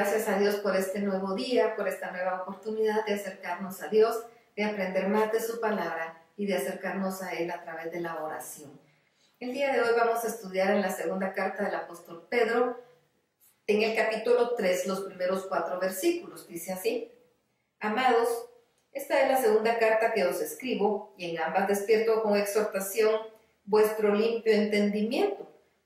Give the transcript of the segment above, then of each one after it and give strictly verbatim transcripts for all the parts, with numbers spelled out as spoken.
gracias a Dios por este nuevo día, por esta nueva oportunidad de acercarnos a Dios, de aprender más de su palabra y de acercarnos a Él a través de la oración. El día de hoy vamos a estudiar en la segunda carta del apóstol Pedro, en el capítulo tres, los primeros cuatro versículos. Dice así: Amados, esta es la segunda carta que os escribo, y en ambas despierto con exhortación vuestro limpio entendimiento,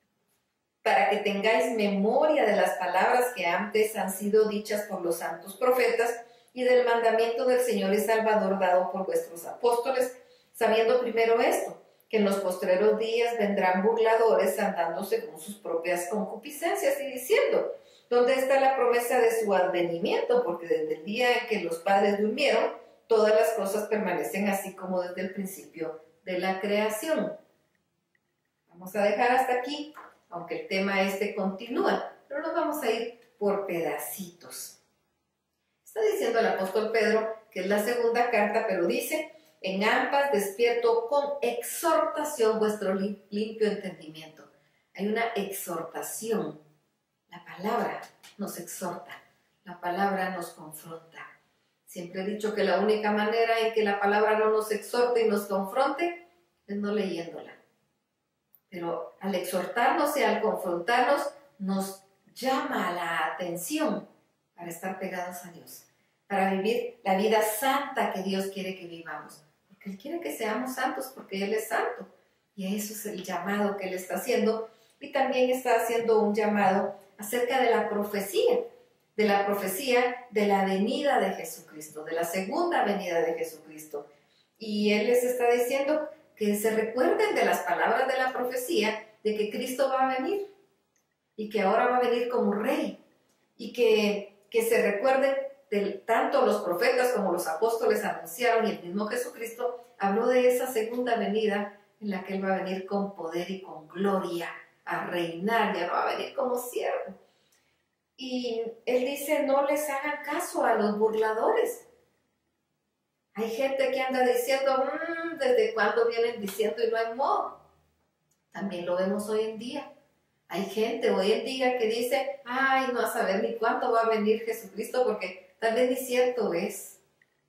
para que tengáis memoria de las palabras que antes han sido dichas por los santos profetas y del mandamiento del Señor y Salvador dado por vuestros apóstoles, sabiendo primero esto, que en los postreros días vendrán burladores andando según sus propias concupiscencias y diciendo: ¿dónde está la promesa de su advenimiento? Porque desde el día en que los padres durmieron, todas las cosas permanecen así como desde el principio de la creación. Vamos a dejar hasta aquí, aunque el tema este continúa, pero nos vamos a ir por pedacitos. Está diciendo el apóstol Pedro que es la segunda carta, pero dice: en ambas despierto con exhortación vuestro limpio entendimiento. Hay una exhortación. La palabra nos exhorta, la palabra nos confronta. Siempre he dicho que la única manera en que la palabra no nos exhorte y nos confronte es no leyéndola. Pero al exhortarnos y al confrontarnos, nos llama la atención para estar pegados a Dios, para vivir la vida santa que Dios quiere que vivamos. Porque Él quiere que seamos santos, porque Él es santo. Y eso es el llamado que Él está haciendo. Y también está haciendo un llamado acerca de la profecía, de la profecía de la venida de Jesucristo, de la segunda venida de Jesucristo. Y Él les está diciendo que se recuerden de las palabras de la profecía de que Cristo va a venir y que ahora va a venir como rey, y que, que se recuerden de tanto los profetas como los apóstoles anunciaron, y el mismo Jesucristo habló de esa segunda venida en la que Él va a venir con poder y con gloria a reinar, ya no va a venir como siervo. Y Él dice: no les hagan caso a los burladores. Hay gente que anda diciendo, mmm, ¿desde cuándo vienen diciendo y no hay modo? También lo vemos hoy en día. Hay gente hoy en día que dice: ay, no a saber ni cuándo va a venir Jesucristo, porque tal vez ni cierto es.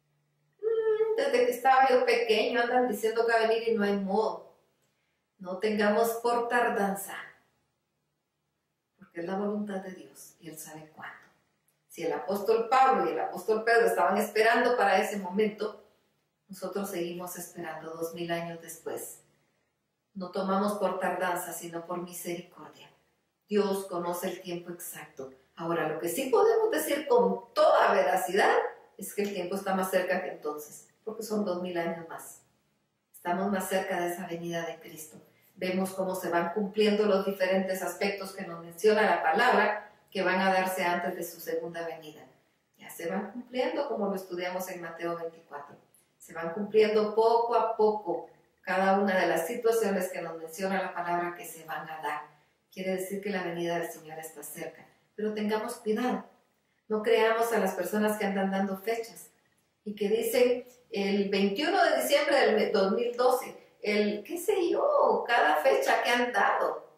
Mm, desde que estaba yo pequeño andan diciendo que va a venir y no hay modo. No tengamos por tardanza, porque es la voluntad de Dios y Él sabe cuándo. Si el apóstol Pablo y el apóstol Pedro estaban esperando para ese momento, nosotros seguimos esperando dos mil años después. No tomamos por tardanza, sino por misericordia. Dios conoce el tiempo exacto. Ahora, lo que sí podemos decir con toda veracidad es que el tiempo está más cerca que entonces, porque son dos mil años más. Estamos más cerca de esa venida de Cristo. Vemos cómo se van cumpliendo los diferentes aspectos que nos menciona la palabra, que van a darse antes de su segunda venida. Ya se van cumpliendo, como lo estudiamos en Mateo veinticuatro. Se van cumpliendo poco a poco cada una de las situaciones que nos menciona la palabra que se van a dar. Quiere decir que la venida del Señor está cerca. Pero tengamos cuidado. No creamos a las personas que andan dando fechas y que dicen el veintiuno de diciembre del dos mil doce, el qué sé yo, cada fecha que han dado.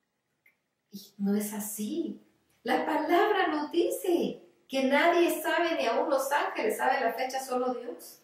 Y no es así. La palabra nos dice que nadie sabe, ni aun los ángeles saben la fecha, solo Dios.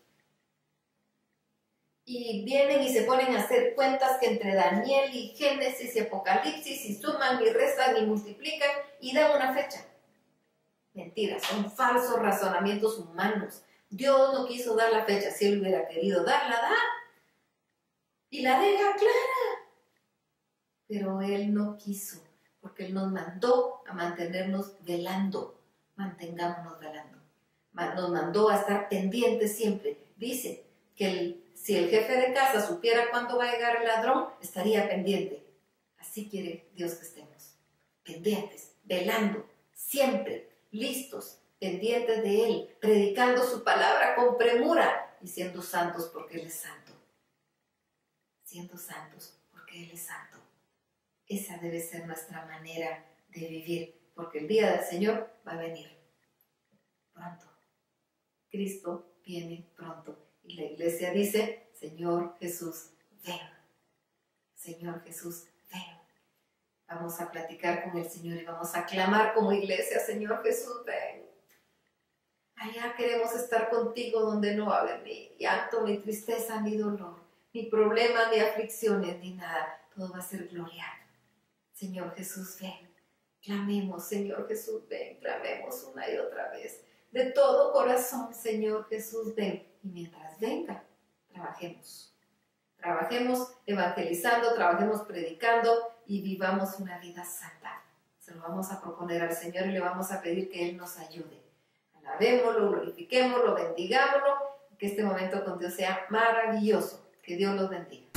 Y vienen y se ponen a hacer cuentas que entre Daniel y Génesis y Apocalipsis, y suman y restan y multiplican y dan una fecha. Mentira, son falsos razonamientos humanos. Dios no quiso dar la fecha. Si Él hubiera querido darla, da. Y la deja clara. Pero Él no quiso, porque Él nos mandó a mantenernos velando. Mantengámonos velando. Nos mandó a estar pendientes siempre. Dice que el, si el jefe de casa supiera cuándo va a llegar el ladrón, estaría pendiente. Así quiere Dios que estemos. Pendientes, velando, siempre, listos, pendientes de Él, predicando su palabra con premura y siendo santos porque Él es santo. Siendo santos porque Él es santo. Esa debe ser nuestra manera de vivir, porque el día del Señor va a venir pronto. Cristo viene pronto. Y la iglesia dice: Señor Jesús, ven. Señor Jesús, ven. Vamos a platicar con el Señor y vamos a clamar como iglesia, Señor Jesús, ven. Allá queremos estar contigo donde no va a haber ni llanto, ni tristeza, ni dolor, ni problemas, ni aflicciones, ni nada. Todo va a ser gloria. Señor Jesús, ven. Clamemos, Señor Jesús, ven. Clamemos una y otra vez. De todo corazón, Señor Jesús, ven. Y mientras venga, trabajemos. Trabajemos evangelizando, trabajemos predicando y vivamos una vida santa. Se lo vamos a proponer al Señor y le vamos a pedir que Él nos ayude. Alabémoslo, glorifiquémoslo, bendigámoslo, que este momento con Dios sea maravilloso. Que Dios los bendiga.